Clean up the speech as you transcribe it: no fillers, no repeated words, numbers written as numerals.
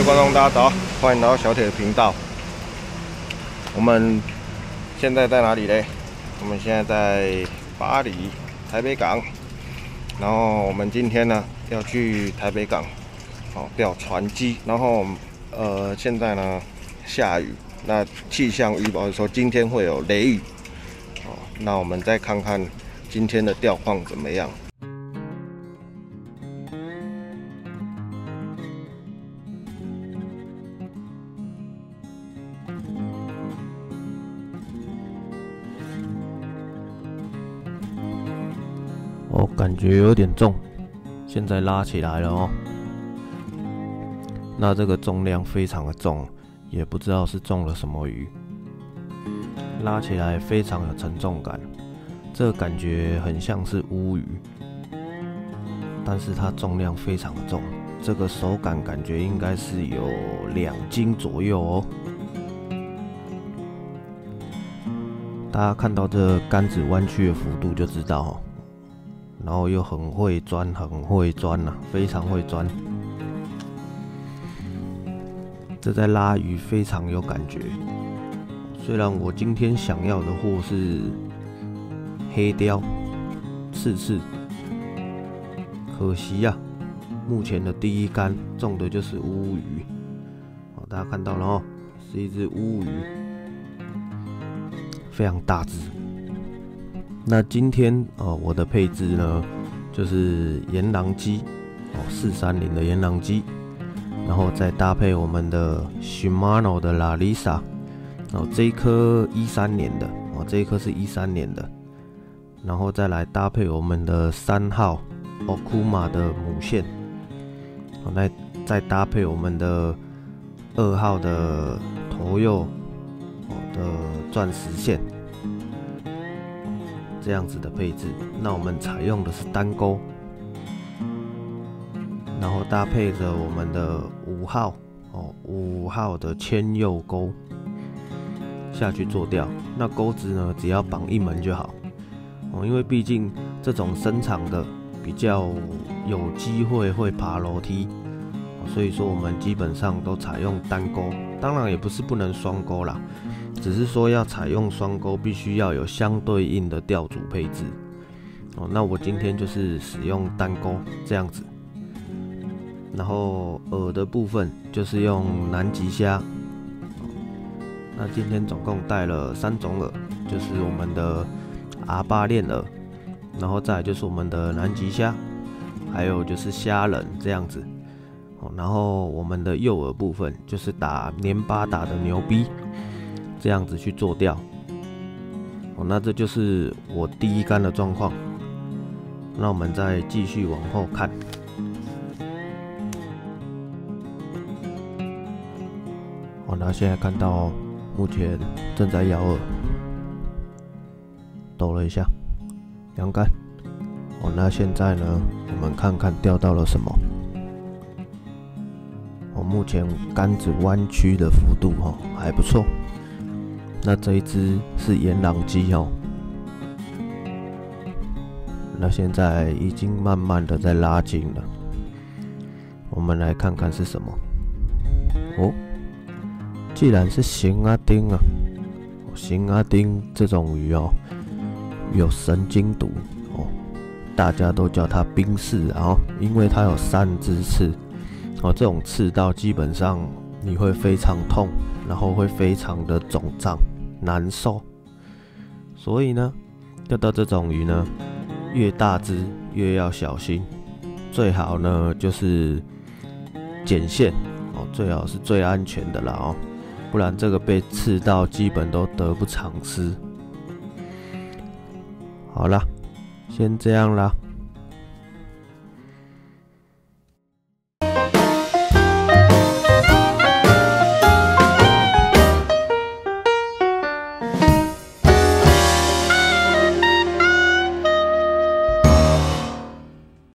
观众大家早，欢迎来到小铁的频道。我们现在在哪里嘞？我们现在在巴黎台北港，然后我们今天呢要去台北港钓船机，然后现在呢下雨，那气象预报说今天会有雷雨，那我们再看看今天的钓况怎么样。感觉有点重，现在拉起来了哦。那这个重量非常的重，也不知道是中了什么鱼，拉起来非常有沉重感。这个感觉很像是乌鱼，但是它重量非常的重，这个手感感觉应该是有2斤左右哦。大家看到这竿子弯曲的幅度就知道哦。然后又很会钻，非常会钻。这在拉鱼非常有感觉。虽然我今天想要的货是黑鲷、刺刺，可惜啊，目前的第一竿中的就是乌鱼。大家看到了哦，是一只乌鱼，非常大只。那今天我的配置呢，就是岩狼机430的岩狼机，然后再搭配我们的 Shimano 的 Larissa， 这一颗13年的这一颗是13年的，然后再来搭配我们的3号 Okuma 的母线，来再搭配我们的2号的头右的钻石线。这样子的配置，那我们采用的是单钩，然后搭配着我们的5号的铅釉钩下去做钓。那钩子呢，只要绑1门就好因为毕竟这种深长的比较有机会会爬楼梯，所以说我们基本上都采用单钩，当然也不是不能双钩啦。只是说要采用双钩，必须要有相对应的钓组配置那我今天就是使用单钩这样子，然后饵的部分就是用南极虾那今天总共带了3种饵，就是我们的 R8 链饵，然后再来就是我们的南极虾，还有就是虾仁这样子然后我们的诱饵部分就是打黏巴打的牛逼。这样子去做钓那这就是我第一竿的状况。那我们再继续往后看。那现在看到目前正在摇饵，抖了一下，扬竿。那现在呢，我们看看钓到了什么。目前竿子弯曲的幅度还不错。那这一只是岩狼机那现在已经慢慢的在拉近了，我们来看看是什么既然是行阿丁啊，行阿丁这种鱼有神经毒大家都叫它冰刺因为它有3只刺这种刺到基本上你会非常痛，然后会非常的肿胀难受，所以呢，钓到这种鱼呢，越大只越要小心，最好呢就是剪线最好是最安全的啦不然这个被刺到基本都得不偿失。好啦，先这样啦。